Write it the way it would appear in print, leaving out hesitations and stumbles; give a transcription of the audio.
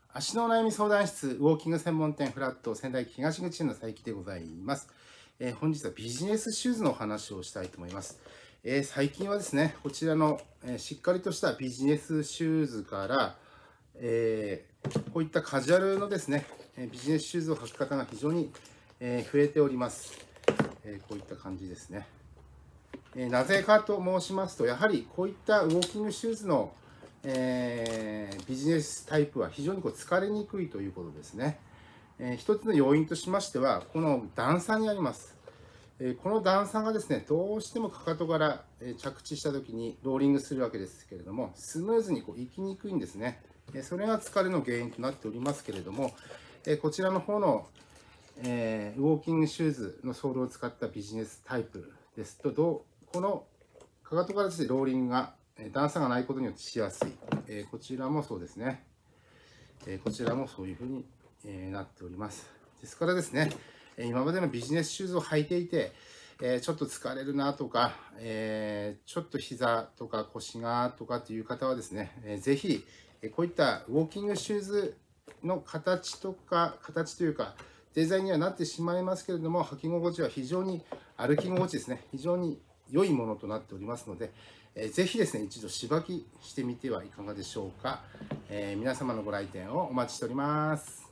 足のお悩み相談室、ウォーキング専門店フラット仙台東口の佐伯でございます。本日はビジネスシューズのお話をしたいと思います。最近はですね、こちらの、しっかりとしたビジネスシューズから、こういったカジュアルのですね、ビジネスシューズを履く方が非常に、増えております。こういった感じですね。なぜかと申しますと、やはりこういったウォーキングシューズのビジネスタイプは非常に疲れにくいということですね。一つの要因としましては、この段差にあります。この段差がですね、どうしてもかかとから着地したときにローリングするわけですけれども、スムーズに行きにくいんですね。それが疲れの原因となっておりますけれども、こちらの方のウォーキングシューズのソールを使ったビジネスタイプですと、このかかとからですね、ローリングが段差がないことによってしやすい。こちらもそうですね。こちらもそういうふうになっております。ですからですね、今までのビジネスシューズを履いていて、ちょっと疲れるなとか、ちょっと膝とか腰がとかという方はですね、ぜひこういったウォーキングシューズの形というか、デザインにはなってしまいますけれども、履き心地は非常に、歩き心地ですね、非常に良いものとなっておりますので、ぜひですね、一度試履きしてみてはいかがでしょうか。皆様のご来店をお待ちしております。